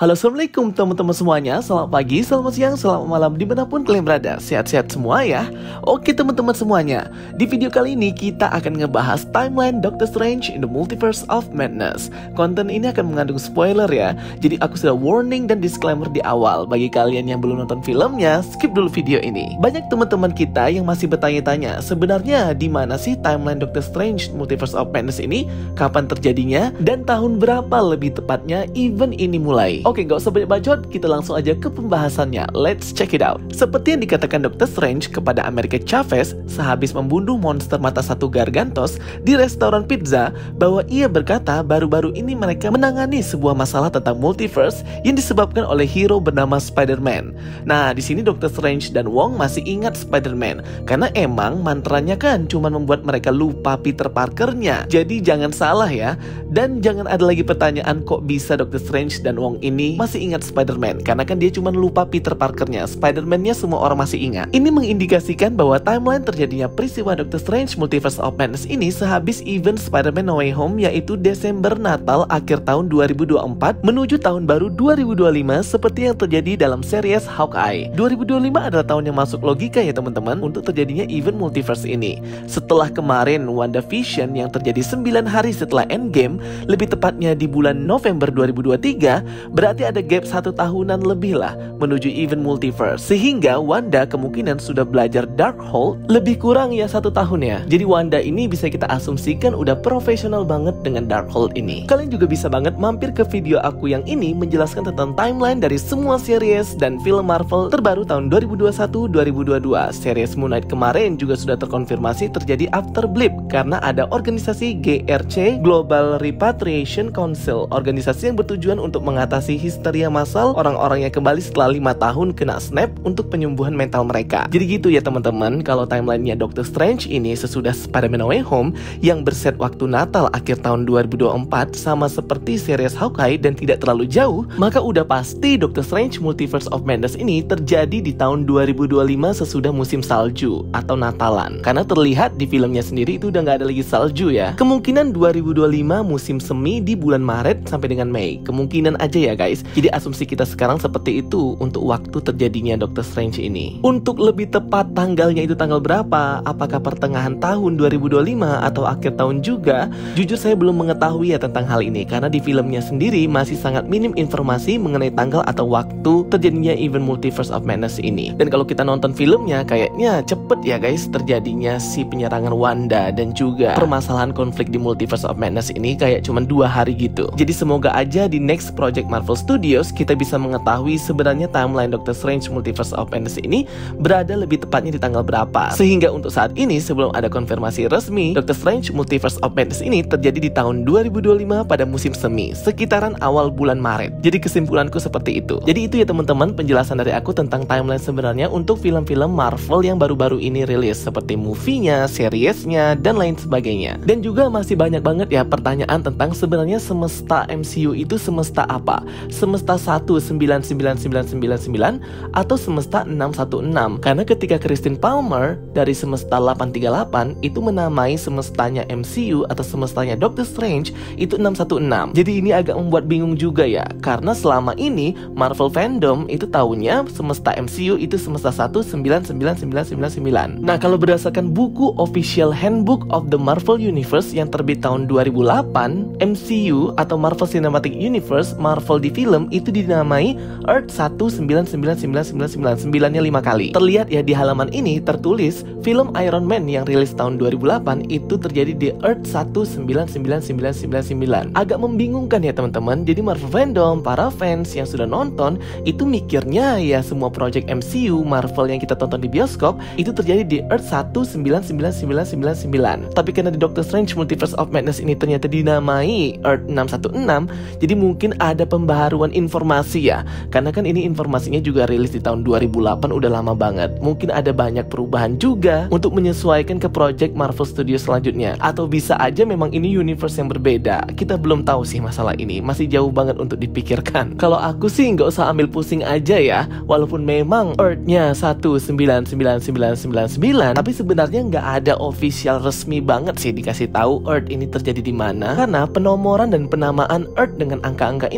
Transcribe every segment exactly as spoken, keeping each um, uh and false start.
Halo, assalamualaikum teman-teman semuanya. Selamat pagi, selamat siang, selamat malam dimanapun kalian berada. Sehat-sehat semua ya. Oke teman-teman semuanya, di video kali ini kita akan ngebahas timeline Doctor Strange in the Multiverse of Madness. Konten ini akan mengandung spoiler ya, jadi aku sudah warning dan disclaimer di awal. Bagi kalian yang belum nonton filmnya, skip dulu video ini. Banyak teman-teman kita yang masih bertanya-tanya, sebenarnya di mana sih timeline Doctor Strange Multiverse of Madness ini? Kapan terjadinya? Dan tahun berapa lebih tepatnya event ini mulai? Oke, gak usah banyak bacot, kita langsung aja ke pembahasannya. Let's check it out. Seperti yang dikatakan Doctor Strange kepada America Chavez sehabis membunuh monster mata satu Gargantos di restoran pizza, bahwa ia berkata baru-baru ini mereka menangani sebuah masalah tentang multiverse yang disebabkan oleh hero bernama Spider-Man. Nah, di sini Doctor Strange dan Wong masih ingat Spider-Man karena emang mantranya kan cuma membuat mereka lupa Peter Parker-nya. Jadi jangan salah ya. Dan jangan ada lagi pertanyaan kok bisa Doctor Strange dan Wong ini masih ingat Spider-Man, karena kan dia cuma lupa Peter Parker-nya. Spider-Man-nya semua orang masih ingat. Ini mengindikasikan bahwa timeline terjadinya peristiwa Doctor Strange Multiverse of Madness ini sehabis event Spider-Man No Way Home, yaitu Desember Natal akhir tahun dua ribu dua puluh empat menuju tahun baru dua ribu dua puluh lima, seperti yang terjadi dalam series Hawkeye. dua ribu dua puluh lima adalah tahun yang masuk logika ya teman-teman untuk terjadinya event multiverse ini. Setelah kemarin WandaVision yang terjadi sembilan hari setelah Endgame, lebih tepatnya di bulan November dua ribu dua puluh tiga, berarti ada gap satu tahunan lebih lah menuju event multiverse. Sehingga Wanda kemungkinan sudah belajar Darkhold lebih kurang ya satu tahun ya. Jadi Wanda ini bisa kita asumsikan udah profesional banget dengan Darkhold ini. Kalian juga bisa banget mampir ke video aku yang ini menjelaskan tentang timeline dari semua series dan film Marvel terbaru tahun dua ribu dua puluh satu dua ribu dua puluh dua. Series Moon Knight kemarin juga sudah terkonfirmasi terjadi after blip karena ada organisasi G R C, Global Repatriation Council, organisasi yang bertujuan untuk mengatasi histeria massal orang-orang yang kembali setelah lima tahun kena snap untuk penyembuhan mental mereka. Jadi gitu ya teman-teman, kalau timelinenya Doctor Strange ini sesudah Spider-Man No Way Home yang berset waktu Natal akhir tahun dua ribu dua puluh empat sama seperti series Hawkeye dan tidak terlalu jauh, maka udah pasti Doctor Strange Multiverse of Madness ini terjadi di tahun dua ribu dua puluh lima sesudah musim salju atau Natalan. Karena terlihat di filmnya sendiri itu udah nggak ada lagi salju ya. Kemungkinan dua ribu dua puluh lima musim semi di bulan Maret sampai dengan Mei. Kemungkinan aja ya guys. Jadi asumsi kita sekarang seperti itu untuk waktu terjadinya Doctor Strange ini. Untuk lebih tepat tanggalnya itu tanggal berapa? Apakah pertengahan tahun dua ribu dua puluh lima atau akhir tahun juga? Jujur saya belum mengetahui ya tentang hal ini karena di filmnya sendiri masih sangat minim informasi mengenai tanggal atau waktu terjadinya event Multiverse of Madness ini. Dan kalau kita nonton filmnya kayaknya cepet ya guys terjadinya si penyerangan Wanda dan juga permasalahan konflik di Multiverse of Madness ini kayak cuma dua hari gitu. Jadi semoga aja di next project Marvel Studios kita bisa mengetahui sebenarnya timeline Doctor Strange Multiverse of Madness ini berada lebih tepatnya di tanggal berapa. Sehingga untuk saat ini sebelum ada konfirmasi resmi, Doctor Strange Multiverse of Madness ini terjadi di tahun dua ribu dua puluh lima pada musim semi, sekitaran awal bulan Maret. Jadi kesimpulanku seperti itu. Jadi itu ya teman-teman penjelasan dari aku tentang timeline sebenarnya untuk film-film Marvel yang baru-baru ini rilis, seperti movie-nya, seriesnya, dan lain sebagainya. Dan juga masih banyak banget ya pertanyaan tentang sebenarnya semesta M C U itu semesta apa? Semesta satu sembilan sembilan sembilan sembilan sembilan atau semesta enam satu enam? Karena ketika Christine Palmer dari semesta delapan tiga delapan itu menamai semestanya M C U atau semestanya Doctor Strange itu enam satu enam. Jadi ini agak membuat bingung juga ya, karena selama ini Marvel fandom itu tahunya semesta M C U itu semesta satu sembilan sembilan sembilan sembilan sembilan. Nah, kalau berdasarkan buku Official Handbook of the Marvel Universe yang terbit tahun dua ribu delapan, M C U atau Marvel Cinematic Universe, Marvel di film itu dinamai Earth satu sembilan sembilan sembilan sembilan sembilan, sembilannya lima kali. Terlihat ya di halaman ini tertulis film Iron Man yang rilis tahun dua ribu delapan itu terjadi di Earth satu sembilan sembilan sembilan sembilan sembilan. Agak membingungkan ya teman-teman. Jadi Marvel fandom, para fans yang sudah nonton itu mikirnya ya semua project M C U Marvel yang kita tonton di bioskop itu terjadi di Earth satu sembilan sembilan sembilan sembilan sembilan. Tapi karena di Doctor Strange Multiverse of Madness ini ternyata dinamai Earth enam satu enam, jadi mungkin ada pembaharuan informasi ya. Karena kan ini informasinya juga rilis di tahun dua ribu delapan, udah lama banget. Mungkin ada banyak perubahan juga untuk menyesuaikan ke project Marvel Studios selanjutnya. Atau bisa aja memang ini universe yang berbeda. Kita belum tahu sih masalah ini, masih jauh banget untuk dipikirkan. Kalau aku sih nggak usah ambil pusing aja ya. Walaupun memang Earth-nya satu sembilan sembilan sembilan sembilan sembilan, tapi sebenarnya nggak ada official resmi banget sih dikasih tahu Earth ini terjadi di mana. Karena penomoran dan penamaan Earth dengan angka-angka ini baru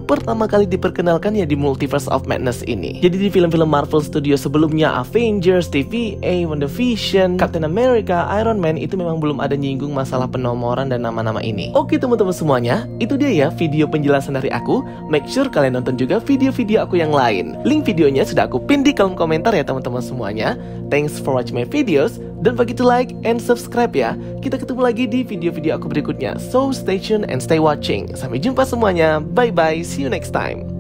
pertama kali diperkenalkan ya di Multiverse of Madness ini. Jadi di film-film Marvel Studio sebelumnya, Avengers, T V A, WandaVision, Captain America, Iron Man, itu memang belum ada nyinggung masalah penomoran dan nama-nama ini. Oke teman-teman semuanya, itu dia ya video penjelasan dari aku. Make sure kalian nonton juga video-video aku yang lain. Link videonya sudah aku pin di kolom komentar ya teman-teman semuanya. Thanks for watching my videos. Don't forget to like and subscribe ya. Kita ketemu lagi di video-video aku berikutnya. So stay tuned and stay watching. Sampai jumpa semuanya. Bye bye. See you next time.